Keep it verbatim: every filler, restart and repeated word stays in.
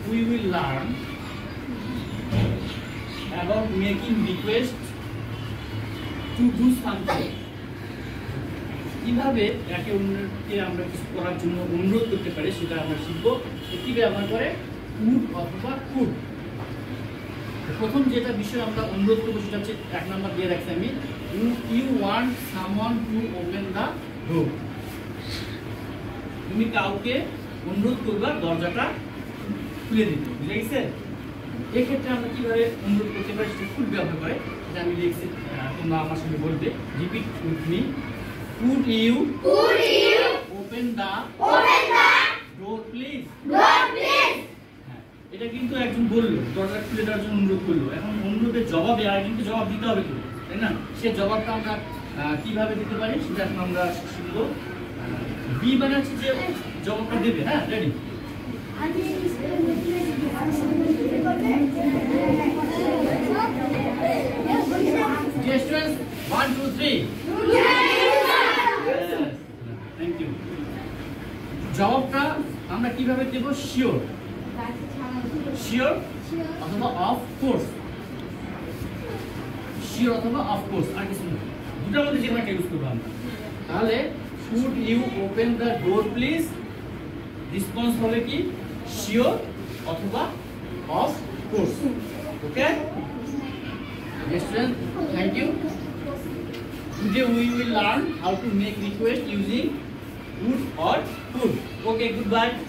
we will learn about making request to do something. কিভাবে একে অন্যকে আমরা কিছু করার জন্য অনুরোধ করতে পারি সেটা আমরা শিখব। কি ব্যবহার করে? would অথবা could। প্রথম যেটা বিষয় আমরা অনুরোধ করব সেটা হচ্ছে এক নাম্বার দিয়ে রাখছি আমি, you want someone to open the door। তুমি কাউকে অনুরোধ করবা দরজাটা খুলে দিতে, বুঝে গেছে? এই ক্ষেত্রে আমরা কিভাবে অনুরোধ করতে পারি সেটা could ব্যবহার করে, এটা আমি লিখছি, তোমরা আমার সঙ্গে বলবে। Repeat with me, could you could you open the open the door please door please। এটা কিন্তু একজন বললো দরজা খুলে দেওয়ার জন্য অনুরোধ করলো, এখন অনুরোধের জবাবে আর কিন্তু জবাব দিতে হবে তো, তাই না? সে জবাবটা আমরা কিভাবে দিতে পারি সেটা এখন আমরা শিখবো। বি মানে হচ্ছে যে জবাবটা দেবে। হ্যাঁ, ready? Dear students, one, two, three. Thank you. জবাবটা আমরা কিভাবে দেব? শিওর, শিওর অথবা অফ কোর্স, শিওর অথবা অফ কোর্স, আর কিছু না, দুটার মধ্যে যে একটা ইউজ করবো আমরা। তাহলে could you open the door please, response হবে কি? শিওর অথবা of course. Okay yes students, thank you. Today we will learn how to make request using would or could. Okay, goodbye.